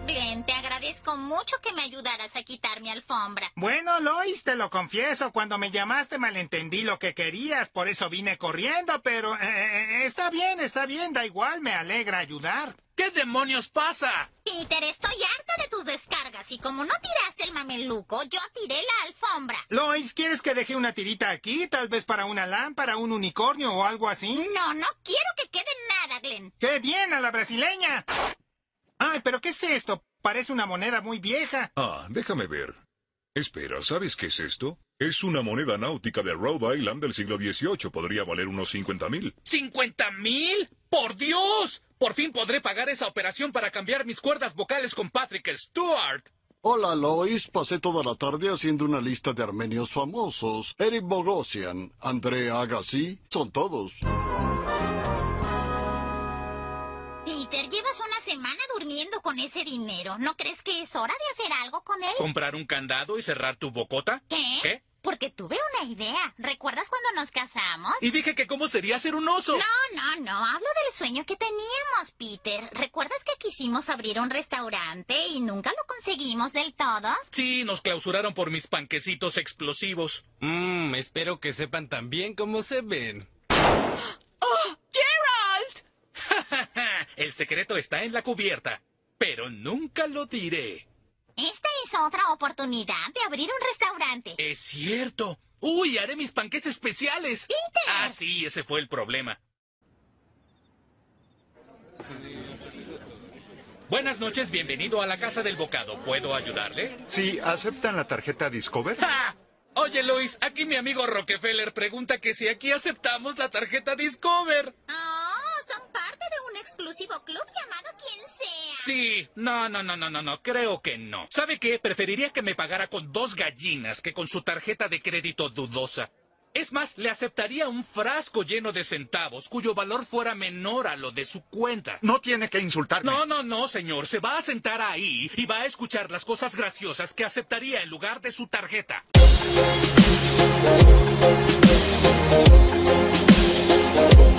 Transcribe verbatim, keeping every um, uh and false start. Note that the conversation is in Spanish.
Glenn, te agradezco mucho que me ayudaras a quitar mi alfombra. Bueno, Lois, te lo confieso. Cuando me llamaste malentendí lo que querías, por eso vine corriendo, pero eh, está bien, está bien, da igual, me alegra ayudar. ¿Qué demonios pasa? Peter, estoy harta de tus descargas y como no tiraste el mameluco, yo tiré la alfombra. Lois, ¿quieres que deje una tirita aquí? Tal vez para una lámpara, un unicornio o algo así. No, no quiero que quede nada, Glenn. ¡Qué bien, a la brasileña! Ay, ¿pero qué es esto? Parece una moneda muy vieja. Ah, déjame ver. Espera, ¿sabes qué es esto? Es una moneda náutica de Rhode Island del siglo dieciocho. Podría valer unos cincuenta mil. ¿cincuenta mil? ¡Por Dios! Por fin podré pagar esa operación para cambiar mis cuerdas vocales con Patrick Stewart. Hola, Lois. Pasé toda la tarde haciendo una lista de armenios famosos. Eric Bogosian, Andrea Agassi, son todos. Peter, llevas una semana durmiendo con ese dinero. ¿No crees que es hora de hacer algo con él? ¿Comprar un candado y cerrar tu bocota? ¿Qué? ¿Qué? Porque tuve una idea. ¿Recuerdas cuando nos casamos? Y dije que cómo sería ser un oso. No, no, no. Hablo del sueño que teníamos, Peter. ¿Recuerdas que quisimos abrir un restaurante y nunca lo conseguimos del todo? Sí, nos clausuraron por mis panquecitos explosivos. Mmm, espero que sepan tan bien como se ven. ¡Oh, Geralt! El secreto está en la cubierta, pero nunca lo diré. Esta es otra oportunidad de abrir un restaurante. Es cierto. ¡Uy, haré mis panques especiales! ¡Peter! Ah, sí, ese fue el problema. Buenas noches, bienvenido a la Casa del Bocado. ¿Puedo ayudarle? Sí, ¿aceptan la tarjeta Discover? ¡Ja! Oye, Lois, aquí mi amigo Rockefeller pregunta que si aquí aceptamos la tarjeta Discover. Oh, son parte de un exclusivo club llamado Quien Sea. Sí, no, no, no, no, no, no, creo que no. ¿Sabe qué? Preferiría que me pagara con dos gallinas que con su tarjeta de crédito dudosa. Es más, le aceptaría un frasco lleno de centavos cuyo valor fuera menor a lo de su cuenta. No tiene que insultarme. No, no, no, señor. Se va a sentar ahí y va a escuchar las cosas graciosas que aceptaría en lugar de su tarjeta. Thank you.